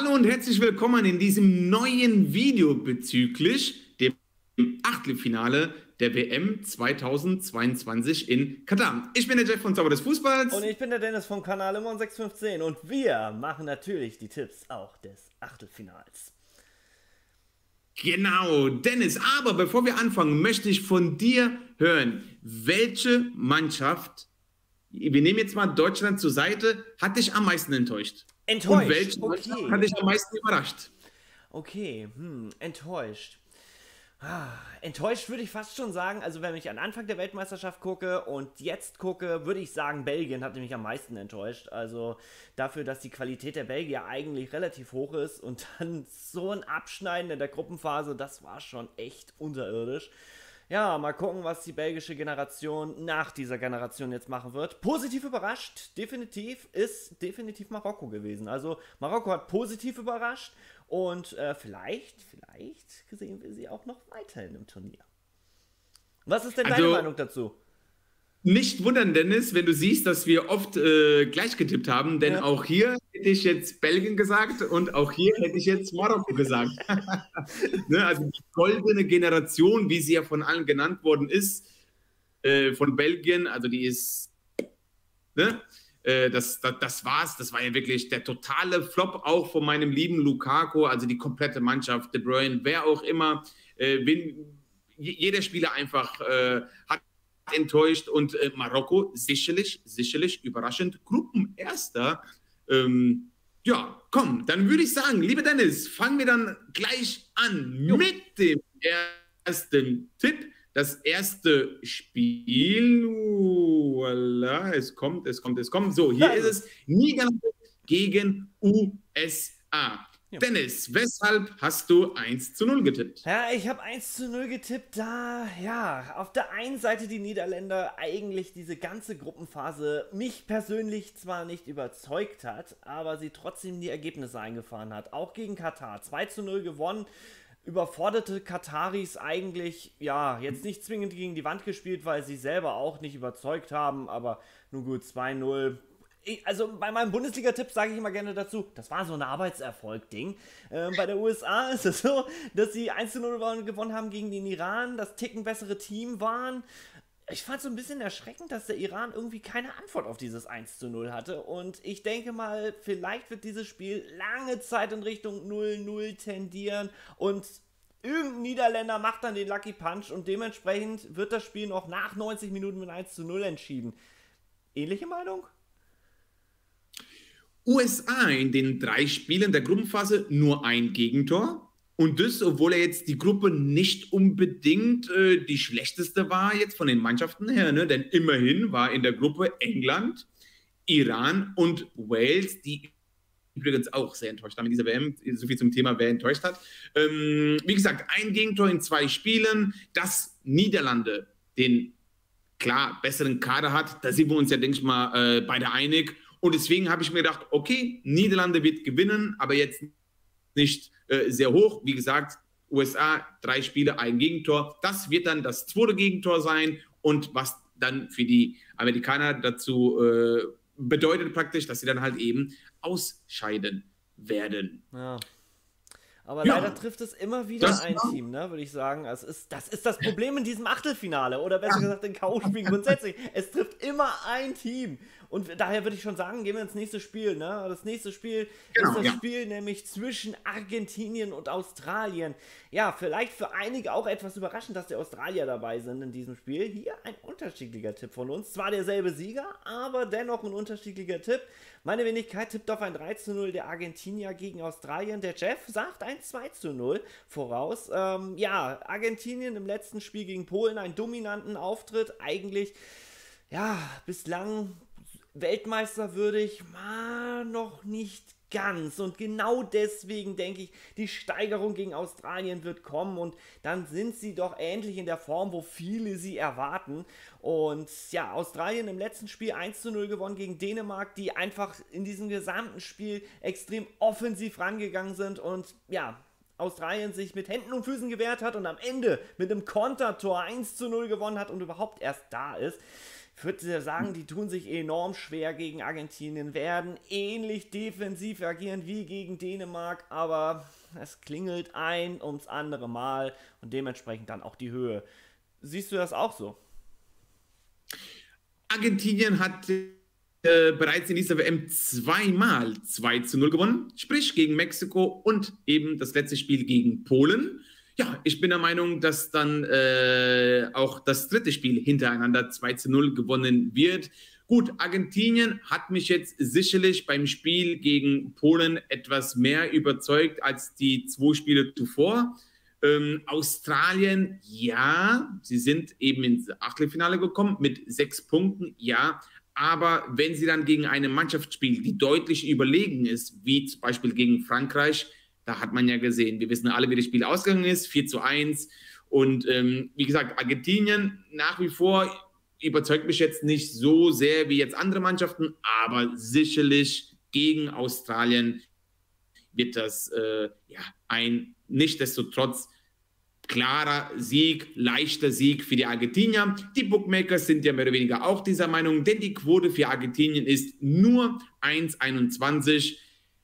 Hallo und herzlich willkommen in diesem neuen Video bezüglich dem Achtelfinale der WM 2022 in Katar. Ich bin der Jeff von Zauber des Und Fußballs. ich bin der Dennis vom Kanal Lemon 615 und wir machen natürlich die Tipps auch des Achtelfinals. Genau, Dennis, aber bevor wir anfangen, möchte ich von dir hören, welche Mannschaft, wir nehmen jetzt mal Deutschland zur Seite, hat dich am meisten enttäuscht? Und Enttäuscht, welche Mannschaft hat okay. dich am meisten überrascht? Okay, enttäuscht. Enttäuscht würde ich fast schon sagen, also wenn ich an Anfang der Weltmeisterschaft gucke und jetzt gucke, würde ich sagen, Belgien hat mich am meisten enttäuscht. Also dafür, dass die Qualität der Belgier eigentlich relativ hoch ist und dann so ein Abschneiden in der Gruppenphase, das war schon echt unterirdisch. Ja, mal gucken, was die belgische Generation nach dieser Generation jetzt machen wird. Positiv überrascht, definitiv, ist definitiv Marokko gewesen. Also Marokko hat positiv überrascht und vielleicht sehen wir sie auch noch weiterhin im Turnier. Was ist denn deine Also Meinung dazu? nicht wundern, Dennis, wenn du siehst, dass wir oft gleich getippt haben, denn Ja. auch hier hätte ich jetzt Belgien gesagt und auch hier hätte ich jetzt Marokko gesagt. Ne, also die goldene Generation, wie sie ja von allen genannt worden ist, von Belgien, also die ist, ne, das war's. Das war ja wirklich der totale Flop auch von meinem lieben Lukaku, also die komplette Mannschaft, De Bruyne, wer auch immer, jeder Spieler einfach hat enttäuscht und Marokko sicherlich überraschend Gruppenerster. Ja, komm, dann würde ich sagen, lieber Dennis, fangen wir dann gleich an Jo. mit dem ersten Tipp. Das erste Spiel, voilà, es kommt. So, hier ist es Niederlande gegen USA. Ja. Dennis, weshalb hast du 1:0 getippt? Ja, ich habe 1:0 getippt, da, ja, auf der einen Seite die Niederländer eigentlich diese ganze Gruppenphase mich persönlich zwar nicht überzeugt hat, aber sie trotzdem die Ergebnisse eingefahren hat. Auch gegen Katar, 2:0 gewonnen, überforderte Kataris eigentlich, ja, jetzt nicht zwingend gegen die Wand gespielt, weil sie selber auch nicht überzeugt haben, aber nun gut, 2:0. Also bei meinem Bundesliga-Tipp sage ich immer gerne dazu, das war so ein Arbeitserfolg-Ding. Bei der USA ist es so, dass sie 1:0 gewonnen haben gegen den Iran, das Ticken bessere Team waren. Ich fand es so ein bisschen erschreckend, dass der Iran irgendwie keine Antwort auf dieses 1:0 hatte. Und ich denke mal, vielleicht wird dieses Spiel lange Zeit in Richtung 0:0 tendieren und irgendein Niederländer macht dann den Lucky Punch und dementsprechend wird das Spiel noch nach 90 Minuten mit 1:0 entschieden. Ähnliche Meinung? USA in den 3 Spielen der Gruppenphase nur ein Gegentor. Und das, obwohl er jetzt die Gruppe nicht unbedingt die schlechteste war jetzt von den Mannschaften her, ne? Denn immerhin war in der Gruppe England, Iran und Wales, die übrigens auch sehr enttäuscht haben in dieser WM. So viel zum Thema, wer enttäuscht hat. Wie gesagt, ein Gegentor in 2 Spielen, dass Niederlande den klar besseren Kader hat, da sind wir uns ja, denke ich mal, beide einig. Und deswegen habe ich mir gedacht, okay, Niederlande wird gewinnen, aber jetzt nicht sehr hoch. Wie gesagt, USA, 3 Spiele, ein Gegentor. Das wird dann das 2. Gegentor sein. Und was dann für die Amerikaner dazu bedeutet praktisch, dass sie dann halt eben ausscheiden werden. Ja. Aber Ja, leider trifft es immer wieder ein Team, ne, würde ich sagen. Das ist das Problem in diesem Achtelfinale oder besser gesagt in K.O.-Spielen grundsätzlich. Es trifft immer ein Team. Und daher würde ich schon sagen, gehen wir ins nächste Spiel. Ne? Das nächste Spiel ist das Spiel nämlich zwischen Argentinien und Australien. Ja, vielleicht für einige auch etwas überraschend, dass die Australier dabei sind in diesem Spiel. Hier ein unterschiedlicher Tipp von uns. Zwar derselbe Sieger, aber dennoch ein unterschiedlicher Tipp. Meine Wenigkeit tippt auf ein 3:0 der Argentinier gegen Australien. Der Jeff sagt ein 2:0 voraus. Ja, Argentinien im letzten Spiel gegen Polen einen dominanten Auftritt. Eigentlich, ja, bislang weltmeisterwürdig, noch nicht ganz. Und genau deswegen denke ich, die Steigerung gegen Australien wird kommen und dann sind sie doch ähnlich in der Form, wo viele sie erwarten. Und ja, Australien im letzten Spiel 1:0 gewonnen gegen Dänemark, die einfach in diesem gesamten Spiel extrem offensiv rangegangen sind und ja, Australien sich mit Händen und Füßen gewehrt hat und am Ende mit einem Kontertor 1:0 gewonnen hat und überhaupt erst da ist. Ich würde sagen, die tun sich enorm schwer gegen Argentinien, werden ähnlich defensiv agieren wie gegen Dänemark, aber es klingelt ein ums andere Mal und dementsprechend dann auch die Höhe. Siehst du das auch so? Argentinien hat bereits in dieser WM zweimal 2:0 gewonnen, sprich gegen Mexiko und eben das letzte Spiel gegen Polen. Ja, ich bin der Meinung, dass dann auch das dritte Spiel hintereinander 2:0 gewonnen wird. Gut, Argentinien hat mich jetzt sicherlich beim Spiel gegen Polen etwas mehr überzeugt als die 2 Spiele zuvor. Australien, ja, sie sind eben ins Achtelfinale gekommen mit 6 Punkten, ja. Aber wenn sie dann gegen eine Mannschaft spielen, die deutlich überlegen ist, wie zum Beispiel gegen Frankreich, da hat man ja gesehen, wir wissen alle, wie das Spiel ausgegangen ist, 4:1. Und wie gesagt, Argentinien nach wie vor überzeugt mich jetzt nicht so sehr wie jetzt andere Mannschaften, aber sicherlich gegen Australien wird das ja ein nichtsdestotrotz klarer Sieg, leichter Sieg für die Argentinier. Die Bookmakers sind ja mehr oder weniger auch dieser Meinung, denn die Quote für Argentinien ist nur 1,21.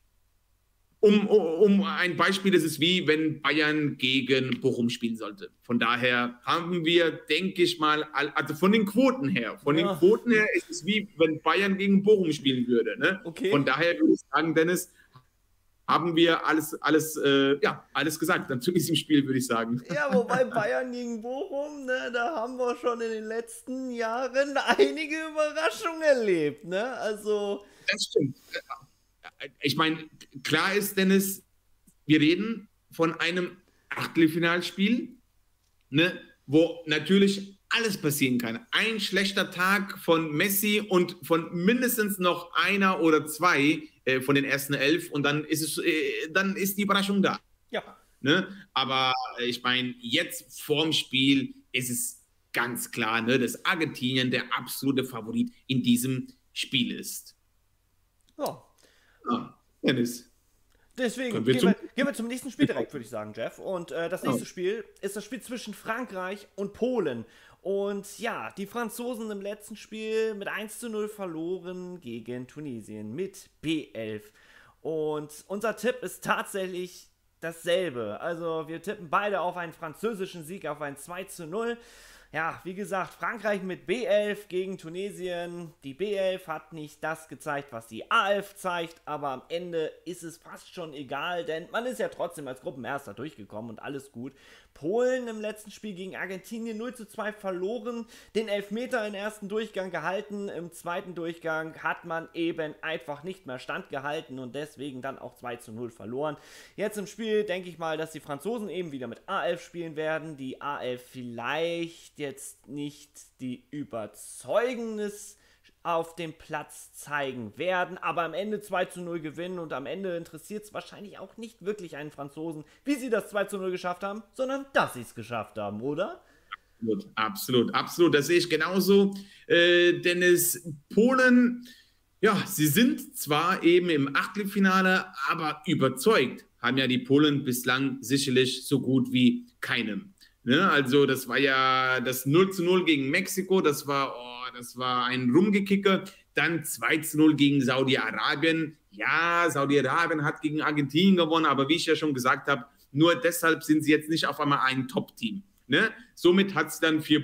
Um ein Beispiel, das ist wie wenn Bayern gegen Bochum spielen sollte. Von daher haben wir, denke ich mal, also von den Quoten her ist es wie wenn Bayern gegen Bochum spielen würde. Ne? Okay. Von daher würde ich sagen, Dennis, haben wir alles gesagt dann zu diesem Spiel, würde ich sagen. Ja, wobei Bayern gegen Bochum, ne, da haben wir schon in den letzten Jahren einige Überraschungen erlebt. Ne? Also Das stimmt. Ich meine, klar ist, Dennis, wir reden von einem Achtelfinalspiel, ne, wo natürlich alles passieren kann. Ein schlechter Tag von Messi und von mindestens noch einer oder zwei von den ersten 11 und dann ist die Überraschung da. ja. Ne? Aber ich meine, jetzt vorm Spiel ist es ganz klar, ne, dass Argentinien der absolute Favorit in diesem Spiel ist. Ja. Ja, Dennis. Deswegen gehen wir zum nächsten Spiel direkt, würde ich sagen, Jeff. Und das nächste Spiel ist das Spiel zwischen Frankreich und Polen. Und ja, die Franzosen im letzten Spiel mit 1:0 verloren gegen Tunesien mit B11. Und unser Tipp ist tatsächlich dasselbe. Also wir tippen beide auf einen französischen Sieg, auf ein 2:0. Ja, wie gesagt, Frankreich mit B11 gegen Tunesien. Die B11 hat nicht das gezeigt, was die A11 zeigt, aber am Ende ist es fast schon egal, denn man ist ja trotzdem als Gruppenerster durchgekommen und alles gut. Polen im letzten Spiel gegen Argentinien 0:2 verloren, den Elfmeter im ersten Durchgang gehalten, im zweiten Durchgang hat man eben einfach nicht mehr standgehalten und deswegen dann auch 2:0 verloren. Jetzt im Spiel denke ich mal, dass die Franzosen eben wieder mit A11 spielen werden, die A11 vielleicht jetzt nicht die Überzeugendes auf dem Platz zeigen werden, aber am Ende 2:0 gewinnen und am Ende interessiert es wahrscheinlich auch nicht wirklich einen Franzosen, wie sie das 2:0 geschafft haben, sondern dass sie es geschafft haben, oder? Absolut. Das sehe ich genauso, Dennis. Polen, ja, sie sind zwar eben im Achtelfinale, aber überzeugt haben ja die Polen bislang sicherlich so gut wie keinem. Ne? Also das war ja das 0:0 gegen Mexiko, das war ein Rumgekicker. Dann 2:0 gegen Saudi-Arabien. Ja, Saudi-Arabien hat gegen Argentinien gewonnen, aber wie ich ja schon gesagt habe, nur deshalb sind sie jetzt nicht auf einmal ein Top-Team. Ne? Somit hat es dann für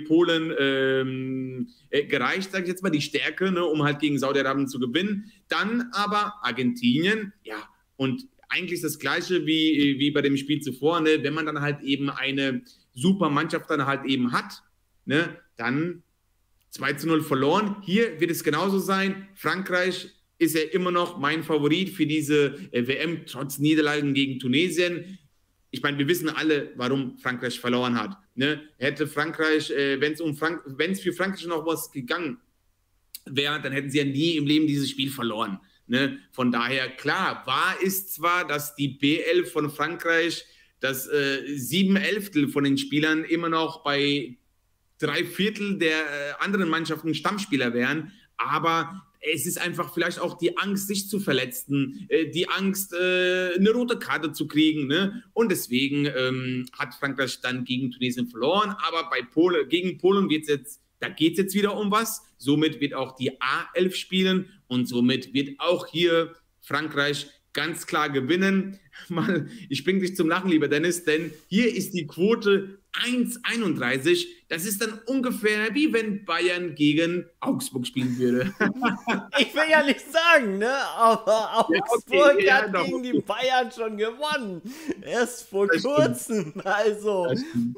Polen gereicht, sage ich jetzt mal, die Stärke, ne, um halt gegen Saudi-Arabien zu gewinnen. Dann aber Argentinien, ja, und eigentlich das Gleiche wie bei dem Spiel zuvor, ne? Wenn man dann halt eben eine super Mannschaft dann halt eben hat, ne, dann 2:0 verloren. Hier wird es genauso sein. Frankreich ist ja immer noch mein Favorit für diese WM, trotz Niederlagen gegen Tunesien. Ich meine, wir wissen alle, warum Frankreich verloren hat. Ne? Hätte Frankreich, wenn es für Frankreich noch was gegangen wäre, dann hätten sie ja nie im Leben dieses Spiel verloren. Ne? Von daher, klar, wahr ist zwar, dass die B11 von Frankreich, dass 7/11 von den Spielern immer noch bei 3/4 der anderen Mannschaften Stammspieler wären, aber es ist einfach vielleicht auch die Angst, sich zu verletzen, die Angst, eine rote Karte zu kriegen, ne? Und deswegen hat Frankreich dann gegen Tunesien verloren, aber gegen Polen wird es jetzt da geht es jetzt wieder um was. Somit wird auch die A11 spielen und somit wird auch hier Frankreich ganz klar gewinnen. Ich bringe dich zum Lachen, lieber Dennis, denn hier ist die Quote 1,31. Das ist dann ungefähr wie wenn Bayern gegen Augsburg spielen würde. Ich will ja nicht sagen, ne? Aber Augsburg hat gegen die Bayern schon gewonnen. Erst vor kurzem. Also.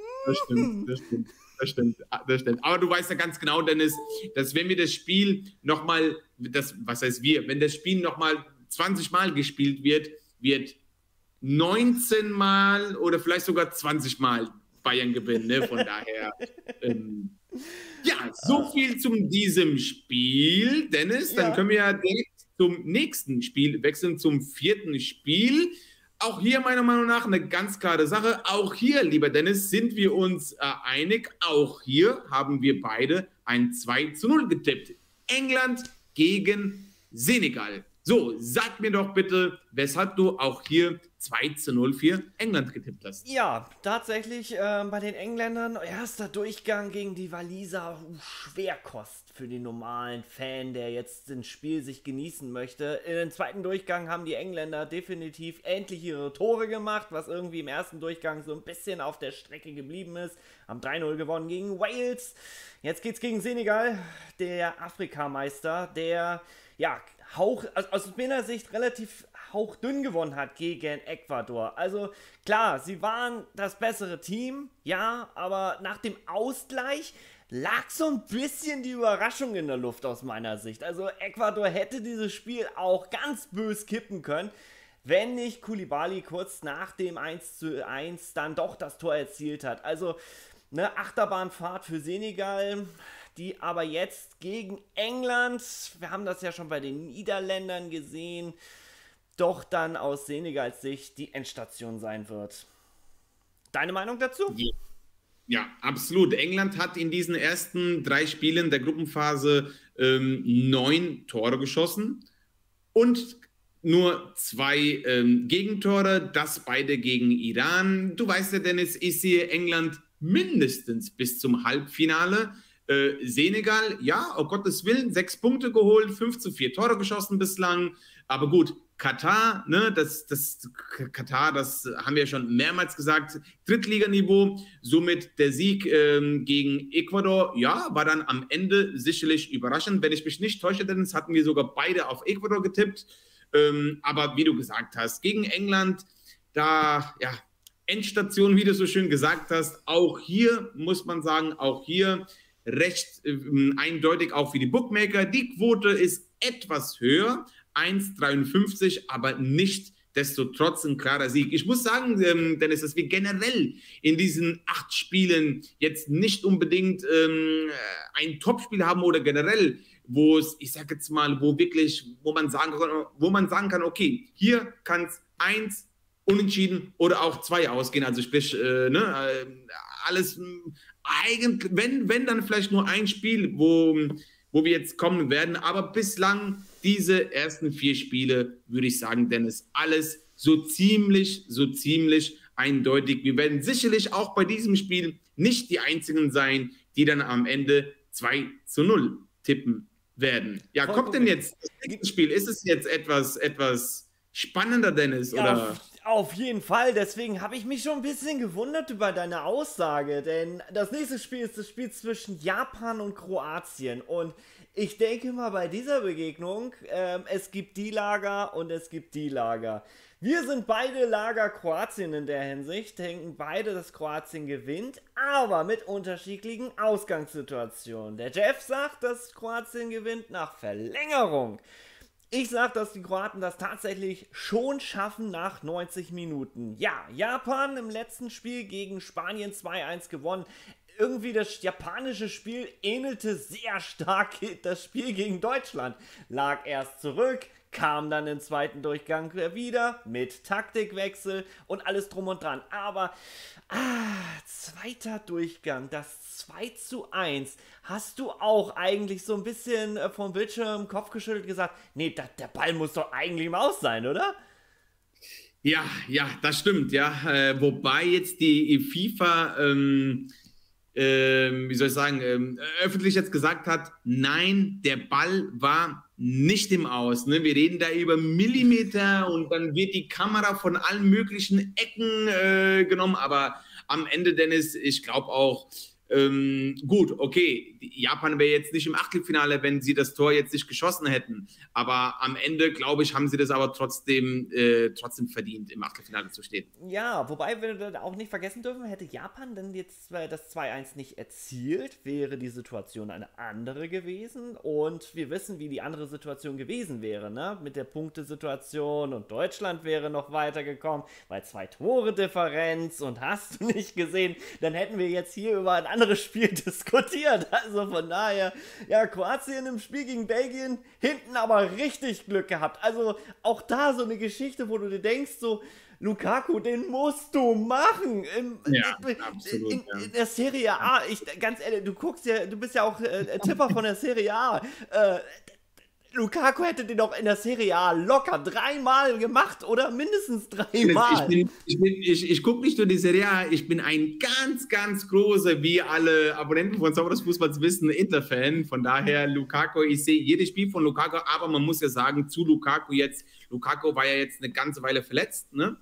Das stimmt. Aber du weißt ja ganz genau, Dennis, dass wenn wir das Spiel nochmal, was heißt wir, wenn das Spiel nochmal 20 Mal gespielt wird, wird 19 Mal oder vielleicht sogar 20 Mal Bayern gewinnen. Ne? Von daher, ja, so viel zu diesem Spiel, Dennis. Dann können wir ja direkt zum nächsten Spiel wechseln, zum 4. Spiel. Auch hier meiner Meinung nach eine ganz klare Sache. Auch hier, lieber Dennis, sind wir uns einig. Auch hier haben wir beide ein 2:0 getippt. England gegen Senegal. So, sag mir doch bitte, weshalb du auch hier 2:0 für England getippt hast. Ja, tatsächlich bei den Engländern, erster Durchgang gegen die Waliser, Schwerkost für den normalen Fan, der jetzt das Spiel sich genießen möchte. In den zweiten Durchgang haben die Engländer definitiv endlich ihre Tore gemacht, was irgendwie im ersten Durchgang so ein bisschen auf der Strecke geblieben ist. Haben 3:0 gewonnen gegen Wales. Jetzt geht's gegen Senegal, der Afrikameister, der, ja, aus meiner Sicht relativ hauchdünn gewonnen hat gegen Ecuador. Also klar, sie waren das bessere Team, ja, aber nach dem Ausgleich lag so ein bisschen die Überraschung in der Luft aus meiner Sicht. Also Ecuador hätte dieses Spiel auch ganz bös kippen können, wenn nicht Koulibaly kurz nach dem 1:1 dann doch das Tor erzielt hat. Also eine Achterbahnfahrt für Senegal, die aber jetzt gegen England, wir haben das ja schon bei den Niederländern gesehen, doch dann aus Senegals Sicht die Endstation sein wird. Deine Meinung dazu? Ja, absolut. England hat in diesen ersten 3 Spielen der Gruppenphase 9 Tore geschossen und nur 2 Gegentore, das beide gegen Iran. Du weißt ja, Dennis, ich sehe England mindestens bis zum Halbfinale. Senegal, ja, um Gottes Willen, 6 Punkte geholt, 5:4 Tore geschossen bislang. Aber gut, Katar, ne, Katar, das haben wir ja schon mehrmals gesagt, Drittliganiveau. Somit der Sieg gegen Ecuador, ja, war dann am Ende sicherlich überraschend. Wenn ich mich nicht täusche, denn es hatten wir sogar beide auf Ecuador getippt. Aber wie du gesagt hast, gegen England, da, ja, Endstation, wie du so schön gesagt hast, auch hier muss man sagen, auch hier recht eindeutig auch für die Bookmaker. Die Quote ist etwas höher, 1,53, aber nicht desto trotz ein klarer Sieg. Ich muss sagen, Dennis, dass wir generell in diesen 8 Spielen jetzt nicht unbedingt ein Topspiel haben oder generell, wo es, ich sag jetzt mal, wo man sagen kann, okay, hier kann es 1 unentschieden oder auch 2 ausgehen. Also sprich, alles eigentlich, wenn dann vielleicht nur ein Spiel, wo wir jetzt kommen werden. Aber bislang diese ersten 4 Spiele, würde ich sagen, Dennis, alles so ziemlich eindeutig. Wir werden sicherlich auch bei diesem Spiel nicht die Einzigen sein, die dann am Ende 2:0 tippen werden. Ja, kommt denn jetzt das nächste Spiel? Ist es jetzt etwas spannender, Dennis? Ja, oder? Auf jeden Fall, deswegen habe ich mich schon ein bisschen gewundert über deine Aussage, denn das nächste Spiel ist das Spiel zwischen Japan und Kroatien und ich denke mal bei dieser Begegnung, es gibt die Lager und es gibt die Lager. Wir sind beide Lager Kroatien in der Hinsicht, denken beide, dass Kroatien gewinnt, aber mit unterschiedlichen Ausgangssituationen. Der Jeff sagt, dass Kroatien gewinnt nach Verlängerung. Ich sage, dass die Kroaten das tatsächlich schon schaffen nach 90 Minuten. Ja, Japan im letzten Spiel gegen Spanien 2:1 gewonnen. Irgendwie das japanische Spiel ähnelte sehr stark das Spiel gegen Deutschland. Lag erst zurück, kam dann im zweiten Durchgang wieder mit Taktikwechsel und alles drum und dran. Aber, zweiter Durchgang, das 2:1. Hast du auch eigentlich so ein bisschen vom Bildschirm Kopf geschüttelt gesagt, nee, der Ball muss doch eigentlich im Aus sein, oder? Ja, das stimmt, ja. Wobei jetzt die FIFA wie soll ich sagen, öffentlich jetzt gesagt hat, nein, der Ball war nicht im Aus. Ne? Wir reden da über Millimeter und dann wird die Kamera von allen möglichen Ecken genommen, aber am Ende, Dennis, ich glaube auch, gut, okay, Japan wäre jetzt nicht im Achtelfinale, wenn sie das Tor jetzt nicht geschossen hätten. Aber am Ende, glaube ich, haben sie das aber trotzdem verdient, im Achtelfinale zu stehen. Ja, wobei wir auch nicht vergessen dürfen, hätte Japan denn jetzt das 2-1 nicht erzielt, wäre die Situation eine andere gewesen. Und wir wissen, wie die andere Situation gewesen wäre, ne? Mit der Punktesituation, und Deutschland wäre noch weitergekommen, weil 2 Tore Differenz, und hast du nicht gesehen, dann hätten wir jetzt hier über ein anderes Spiel diskutiert. Also von daher, ja, Kroatien im Spiel gegen Belgien, hinten aber richtig Glück gehabt. Also auch da so eine Geschichte, wo du dir denkst, so, Lukaku, den musst du machen. Absolut, in der Serie A, ganz ehrlich, du bist ja auch Tipper von der Serie A. Lukaku hätte den doch in der Serie A locker 3-mal gemacht, oder? Mindestens 3-mal. Ich gucke nicht nur die Serie A, ich bin ein ganz, ganz großer, wie alle Abonnenten von Zauber des Fußballs wissen, Inter-Fan. Von daher, Lukaku, ich sehe jedes Spiel von Lukaku, aber man muss ja sagen, zu Lukaku jetzt, Lukaku war ja jetzt eine ganze Weile verletzt, ne?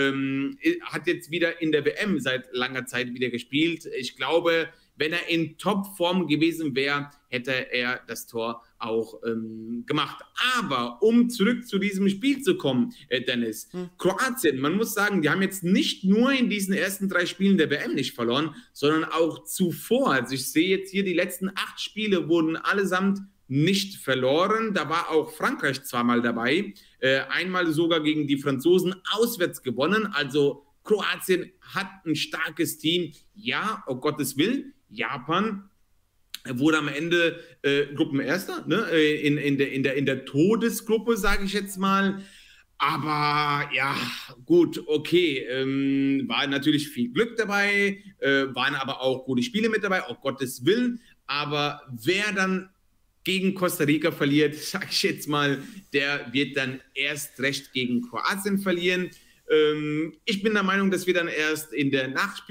Hat jetzt wieder in der WM seit langer Zeit wieder gespielt. Ich glaube, wenn er in Topform gewesen wäre, hätte er das Tor auch gemacht. Aber um zurück zu diesem Spiel zu kommen, Dennis, Kroatien, man muss sagen, die haben jetzt nicht nur in diesen ersten 3 Spielen der WM nicht verloren, sondern auch zuvor. Also ich sehe jetzt hier, die letzten 8 Spiele wurden allesamt nicht verloren. Da war auch Frankreich zweimal dabei, einmal sogar gegen die Franzosen auswärts gewonnen. Also Kroatien hat ein starkes Team. Ja, um Gottes Willen, Japan wurde am Ende Gruppenerster, ne? in der Todesgruppe, sage ich jetzt mal. Aber ja, gut, okay, war natürlich viel Glück dabei, waren aber auch gute Spiele mit dabei, um Gottes Willen. Aber wer dann gegen Costa Rica verliert, sage ich jetzt mal, der wird dann erst recht gegen Kroatien verlieren. Ich bin der Meinung, dass wir dann erst in der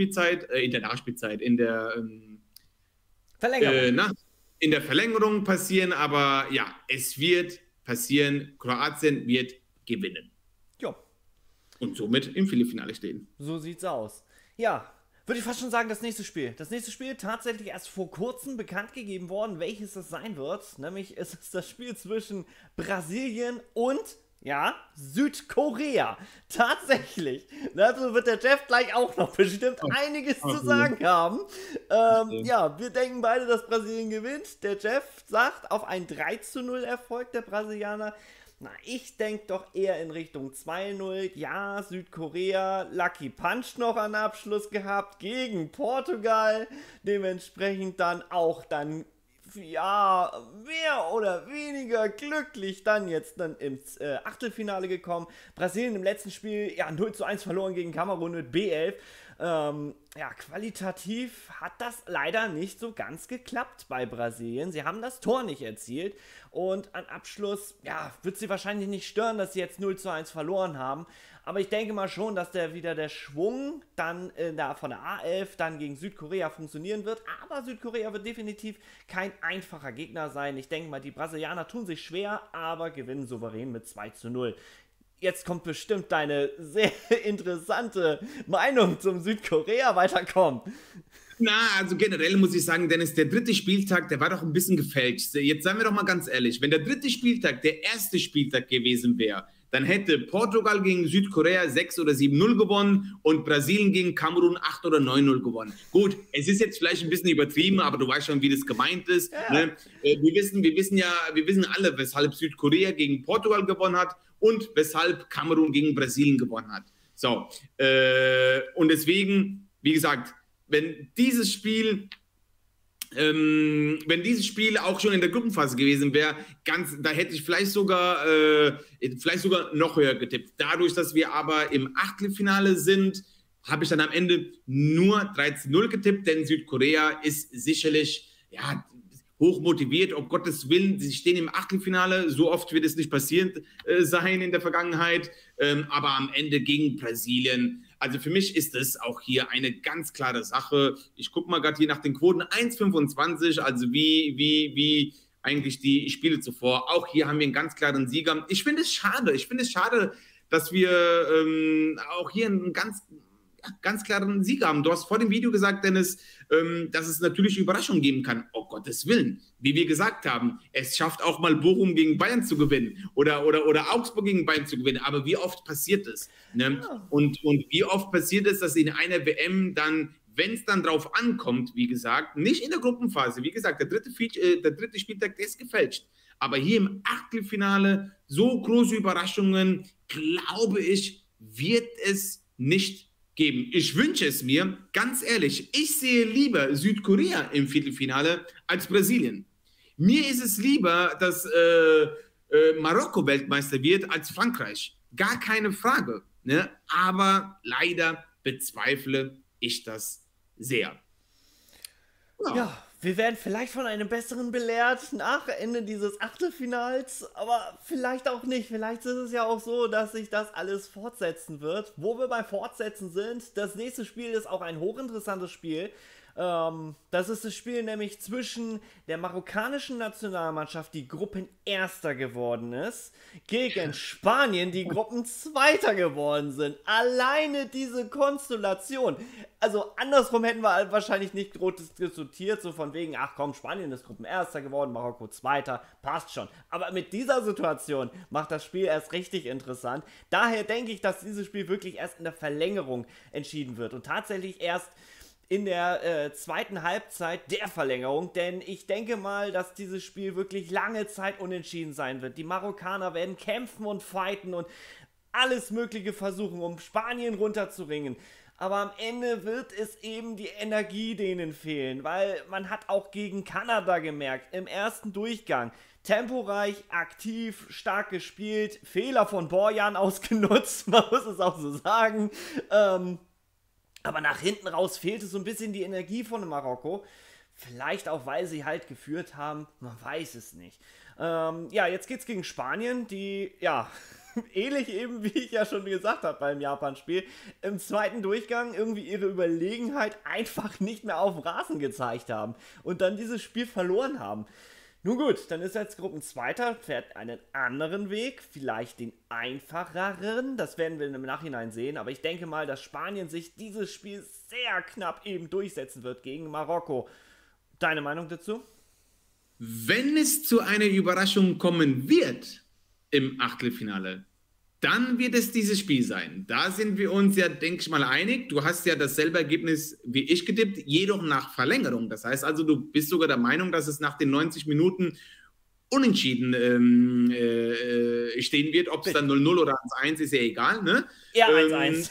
Verlängerung passieren, aber ja, es wird passieren, Kroatien wird gewinnen. Ja. Und somit im Viertelfinale stehen. So sieht's aus. Ja, würde ich fast schon sagen, das nächste Spiel. Das nächste Spiel tatsächlich erst vor kurzem bekannt gegeben worden, welches es sein wird. Nämlich ist es das Spiel zwischen Brasilien und, ja, Südkorea. Tatsächlich. Dazu wird der Jeff gleich auch noch bestimmt einiges zu sagen haben. Ja, wir denken beide, dass Brasilien gewinnt. Der Jeff sagt auf einen 3:0 Erfolg der Brasilianer. Na, ich denke doch eher in Richtung 2:0. Ja, Südkorea, Lucky Punch noch an Abschluss gehabt gegen Portugal. Dementsprechend dann auch ja, mehr oder weniger glücklich dann ins Achtelfinale gekommen. Brasilien im letzten Spiel, ja, 0:1 verloren gegen Kamerun mit B11. Ja, qualitativ hat das leider nicht so ganz geklappt bei Brasilien. Sie haben das Tor nicht erzielt und an Abschluss, ja, wird sie wahrscheinlich nicht stören, dass sie jetzt 0:1 verloren haben. Aber ich denke mal schon, dass der Schwung dann von der A11 dann gegen Südkorea funktionieren wird. Aber Südkorea wird definitiv kein einfacher Gegner sein. Ich denke mal, die Brasilianer tun sich schwer, aber gewinnen souverän mit 2:0. Jetzt kommt bestimmt deine sehr interessante Meinung zum Südkorea weiterkommen. Na, also generell muss ich sagen, Dennis, der 3. Spieltag, der war doch ein bisschen gefälscht. Jetzt seien wir doch mal ganz ehrlich, wenn der 3. Spieltag der erste Spieltag gewesen wäre, dann hätte Portugal gegen Südkorea 6 oder 7:0 gewonnen und Brasilien gegen Kamerun 8 oder 9:0 gewonnen. Gut, es ist jetzt vielleicht ein bisschen übertrieben, aber du weißt schon, wie das gemeint ist. Ja. Ne? Wir wissen alle, weshalb Südkorea gegen Portugal gewonnen hat und weshalb Kamerun gegen Brasilien gewonnen hat. So, und deswegen, wie gesagt, wenn dieses Spiel auch schon in der Gruppenphase gewesen wäre, da hätte ich vielleicht sogar noch höher getippt. Dadurch, dass wir aber im Achtelfinale sind, habe ich dann am Ende nur 3:0 getippt, denn Südkorea ist sicherlich, ja, hoch motiviert, um Gottes Willen, sie stehen im Achtelfinale, so oft wird es nicht passiert sein in der Vergangenheit, aber am Ende gegen Brasilien, Also für mich ist es auch hier eine ganz klare Sache. Ich gucke mal gerade hier nach den Quoten, 1,25, also wie eigentlich die Spiele zuvor. Auch hier haben wir einen ganz klaren Sieger. Ich finde es schade, dass wir auch hier einen ganz klaren Sieger haben. Du hast vor dem Video gesagt, Dennis, dass es natürlich Überraschungen geben kann. Oh Gottes Willen. Wie wir gesagt haben, es schafft auch mal Bochum gegen Bayern zu gewinnen oder Augsburg gegen Bayern zu gewinnen. Aber wie oft passiert es? Ne? Ja. Und wie oft passiert es, dass in einer WM dann, wenn es dann drauf ankommt, wie gesagt, nicht in der Gruppenphase, wie gesagt, der dritte Spieltag, der ist gefälscht. Aber hier im Achtelfinale so große Überraschungen, glaube ich, wird es nicht geben. Ich wünsche es mir, ganz ehrlich, ich sehe lieber Südkorea im Viertelfinale als Brasilien. Mir ist es lieber, dass Marokko Weltmeister wird als Frankreich. Gar keine Frage. Ne? Aber leider bezweifle ich das sehr. Ja, wir werden vielleicht von einem Besseren belehrt nach Ende dieses Achtelfinals, aber vielleicht auch nicht. Vielleicht ist es ja auch so, dass sich das alles fortsetzen wird. Wo wir beim Fortsetzen sind, das nächste Spiel ist auch ein hochinteressantes Spiel. Das ist das Spiel nämlich zwischen der marokkanischen Nationalmannschaft, die Gruppenerster geworden ist, gegen Spanien, die Gruppenzweiter geworden sind. Alleine diese Konstellation. Also andersrum hätten wir wahrscheinlich nicht groß diskutiert, so von wegen, ach komm, Spanien ist Gruppenerster geworden, Marokko Zweiter, passt schon. Aber mit dieser Situation macht das Spiel erst richtig interessant. Daher denke ich, dass dieses Spiel wirklich erst in der Verlängerung entschieden wird und tatsächlich erst in der zweiten Halbzeit der Verlängerung, denn ich denke mal, dass dieses Spiel wirklich lange Zeit unentschieden sein wird. Die Marokkaner werden kämpfen und fighten und alles Mögliche versuchen, um Spanien runterzuringen. Aber am Ende wird es eben die Energie denen fehlen, weil man hat auch gegen Kanada gemerkt, im ersten Durchgang, temporeich, aktiv, stark gespielt, Fehler von Borjan ausgenutzt, man muss es auch so sagen, aber nach hinten raus fehlte so ein bisschen die Energie von Marokko. Vielleicht auch, weil sie halt geführt haben. Man weiß es nicht. Ja, jetzt geht's gegen Spanien, die, ja, ähnlich eben, wie ich ja schon gesagt habe beim Japan-Spiel, im zweiten Durchgang irgendwie ihre Überlegenheit einfach nicht mehr auf dem Rasen gezeigt haben und dann dieses Spiel verloren haben. Nun gut, dann ist jetzt Gruppenzweiter, fährt einen anderen Weg, vielleicht den einfacheren, das werden wir im Nachhinein sehen, aber ich denke mal, dass Spanien sich dieses Spiel sehr knapp eben durchsetzen wird gegen Marokko. Deine Meinung dazu? Wenn es zu einer Überraschung kommen wird im Achtelfinale, dann wird es dieses Spiel sein. Da sind wir uns ja, denke ich mal, einig. Du hast ja dasselbe Ergebnis wie ich getippt, jedoch nach Verlängerung. Das heißt also, du bist sogar der Meinung, dass es nach den 90 Minuten unentschieden stehen wird. Ob es dann 0-0 oder 1-1 ist ja egal. Ne? Ja, 1-1.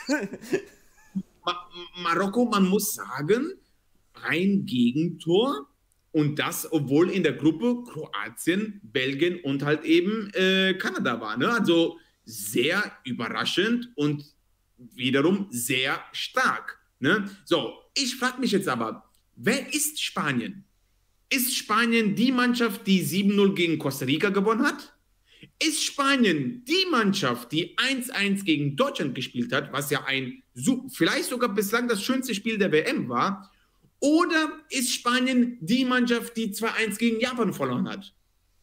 Marokko, man muss sagen, ein Gegentor. Und das, obwohl in der Gruppe Kroatien, Belgien und halt eben Kanada war. Ne? Also sehr überraschend und wiederum sehr stark. Ne? So, ich frage mich jetzt aber, wer ist Spanien? Ist Spanien die Mannschaft, die 7-0 gegen Costa Rica gewonnen hat? Ist Spanien die Mannschaft, die 1-1 gegen Deutschland gespielt hat, was ja vielleicht sogar bislang das schönste Spiel der WM war? Oder ist Spanien die Mannschaft, die 2-1 gegen Japan verloren hat?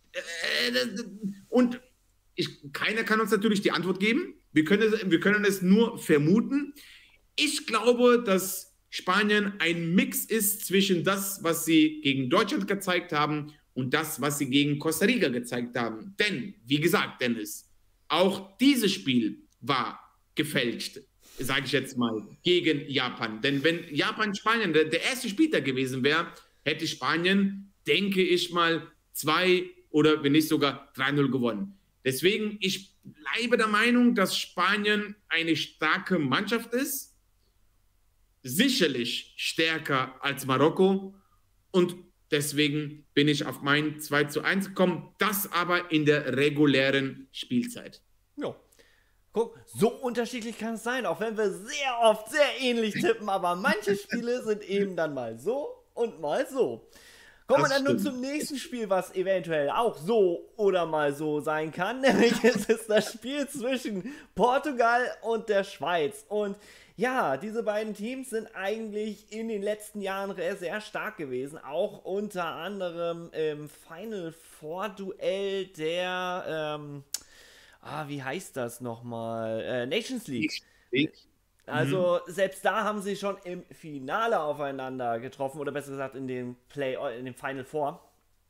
Und keiner kann uns natürlich die Antwort geben. Wir können es nur vermuten. Ich glaube, dass Spanien ein Mix ist zwischen das, was sie gegen Deutschland gezeigt haben und das, was sie gegen Costa Rica gezeigt haben. Denn, wie gesagt, Dennis, auch dieses Spiel war gefälscht, sage ich jetzt mal, gegen Japan. Denn wenn Japan-Spanien der erste Spieltag gewesen wäre, hätte Spanien, denke ich mal, 2 oder wenn nicht sogar 3-0 gewonnen. Deswegen, ich bleibe der Meinung, dass Spanien eine starke Mannschaft ist, sicherlich stärker als Marokko und deswegen bin ich auf mein 2-1 gekommen, das aber in der regulären Spielzeit. Jo. Guck, so unterschiedlich kann es sein, auch wenn wir sehr oft sehr ähnlich tippen, aber manche Spiele sind eben dann mal so und mal so. Kommen wir dann nun zum nächsten Spiel, was eventuell auch so oder mal so sein kann. Nämlich es ist das Spiel zwischen Portugal und der Schweiz. Und ja, diese beiden Teams sind eigentlich in den letzten Jahren sehr stark gewesen. Auch unter anderem im Final Four Duell der, wie heißt das nochmal? Nations League. Also selbst da haben sie schon im Finale aufeinander getroffen, oder besser gesagt in den Final Four.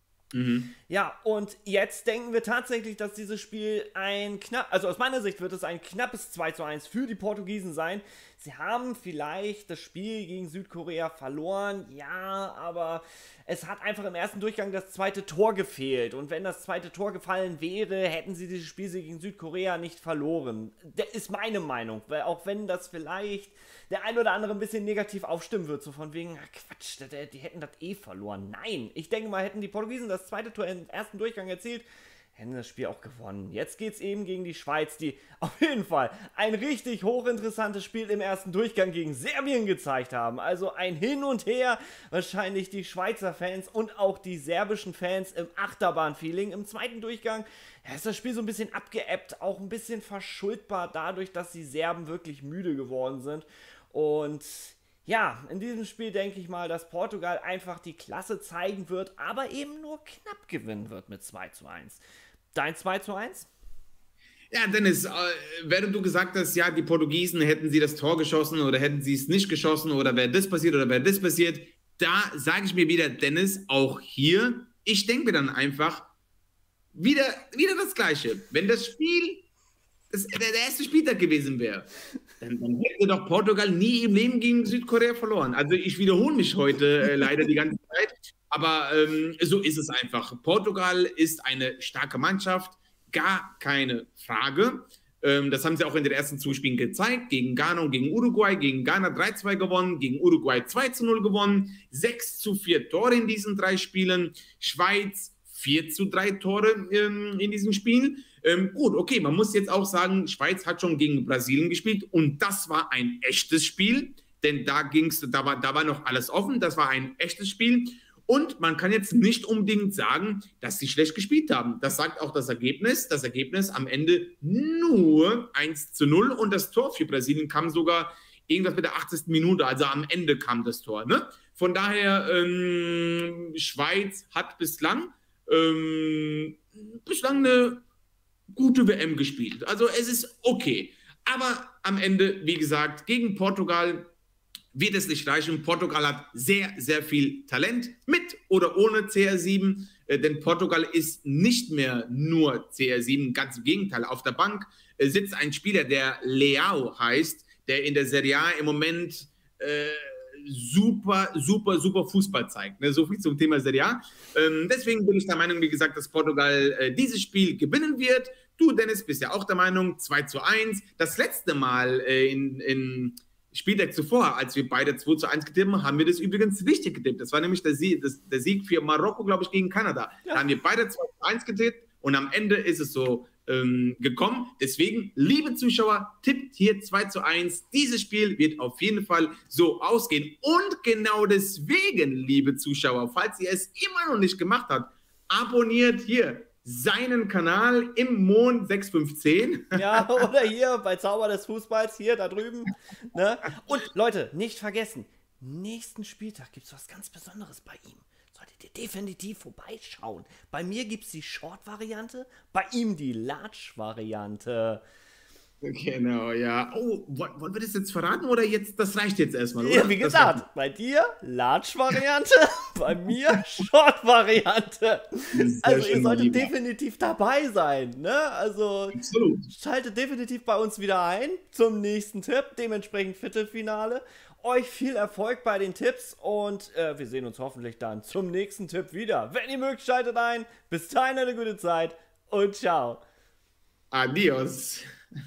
Ja, und jetzt denken wir tatsächlich, dass dieses Spiel also aus meiner Sicht wird es ein knappes 2:1 für die Portugiesen sein. Sie haben vielleicht das Spiel gegen Südkorea verloren, ja, aber es hat einfach im ersten Durchgang das zweite Tor gefehlt. Und wenn das zweite Tor gefallen wäre, hätten sie dieses Spiel gegen Südkorea nicht verloren. Das ist meine Meinung, weil auch wenn das vielleicht der ein oder andere ein bisschen negativ aufstimmen wird, so von wegen, Quatsch, die hätten das eh verloren. Nein, ich denke mal, hätten die Portugiesen das zweite Tor im ersten Durchgang erzielt, hätten das Spiel auch gewonnen. Jetzt geht es eben gegen die Schweiz, die auf jeden Fall ein richtig hochinteressantes Spiel im ersten Durchgang gegen Serbien gezeigt haben. Also ein Hin und Her, wahrscheinlich die Schweizer Fans und auch die serbischen Fans im Achterbahn-Feeling. Im zweiten Durchgang ist das Spiel so ein bisschen abgeebbt, auch ein bisschen verschuldbar dadurch, dass die Serben wirklich müde geworden sind. Und ja, in diesem Spiel denke ich mal, dass Portugal einfach die Klasse zeigen wird, aber eben nur knapp gewinnen wird mit 2:1. Dein 2:1? Ja, Dennis, während du gesagt hast, ja, die Portugiesen hätten sie das Tor geschossen oder hätten sie es nicht geschossen oder wäre das passiert oder wäre das passiert, da sage ich mir wieder, Dennis, auch hier, ich denke mir dann einfach, wieder das Gleiche. Wenn das Spiel der erste Spieltag gewesen wäre, dann hätte doch Portugal nie im Leben gegen Südkorea verloren. Also ich wiederhole mich heute leider die ganze Zeit, aber so ist es einfach. Portugal ist eine starke Mannschaft, gar keine Frage. Das haben sie auch in den ersten 2 Spielen gezeigt, gegen Ghana und gegen Uruguay. Gegen Ghana 3:2 gewonnen, gegen Uruguay 2:0 gewonnen, 6:4 Tore in diesen 3 Spielen, Schweiz 4:3 Tore in diesen Spielen. Gut, okay, man muss jetzt auch sagen, Schweiz hat schon gegen Brasilien gespielt und das war ein echtes Spiel, denn da war noch alles offen, das war ein echtes Spiel und man kann jetzt nicht unbedingt sagen, dass sie schlecht gespielt haben. Das sagt auch das Ergebnis am Ende nur 1:0 und das Tor für Brasilien kam sogar irgendwas mit der 80. Minute, also am Ende kam das Tor. Ne? Von daher, Schweiz hat bislang eine gute WM gespielt. Also es ist okay. Aber am Ende, wie gesagt, gegen Portugal wird es nicht reichen. Portugal hat sehr, sehr viel Talent, mit oder ohne CR7, denn Portugal ist nicht mehr nur CR7, ganz im Gegenteil. Auf der Bank sitzt ein Spieler, der Leao heißt, der in der Serie A im Moment super Fußball zeigt. Ne? So viel zum Thema Serie A. Deswegen bin ich der Meinung, wie gesagt, dass Portugal dieses Spiel gewinnen wird. Du, Dennis, bist ja auch der Meinung, 2:1. Das letzte Mal in Spieltag zuvor, als wir beide 2:1 getippt haben, haben wir das übrigens richtig getippt. Das war nämlich der Sieg für Marokko, glaube ich, gegen Kanada. Ja. Da haben wir beide 2:1 getippt und am Ende ist es so gekommen. Deswegen, liebe Zuschauer, tippt hier 2:1. Dieses Spiel wird auf jeden Fall so ausgehen. Und genau deswegen, liebe Zuschauer, falls ihr es immer noch nicht gemacht habt, abonniert hier seinen Kanal im Mond 6510. Ja, oder hier bei Zauber des Fußballs, hier da drüben. Ne? Und Leute, nicht vergessen, nächsten Spieltag gibt es was ganz Besonderes bei ihm. Solltet ihr definitiv vorbeischauen. Bei mir gibt es die Short-Variante, bei ihm die Large-Variante. Genau, ja. Oh, wollen wir das jetzt verraten oder jetzt? Das reicht jetzt erstmal, oder? Ja, wie gesagt, bei dir Large-Variante, bei mir Short-Variante. Also ihr solltet definitiv dabei sein, ne? Also absolut. Schaltet definitiv bei uns wieder ein zum nächsten Tipp, dementsprechend Viertelfinale. Euch viel Erfolg bei den Tipps und wir sehen uns hoffentlich dann zum nächsten Tipp wieder. Wenn ihr mögt, schaltet ein. Bis dahin eine gute Zeit und ciao. Adios.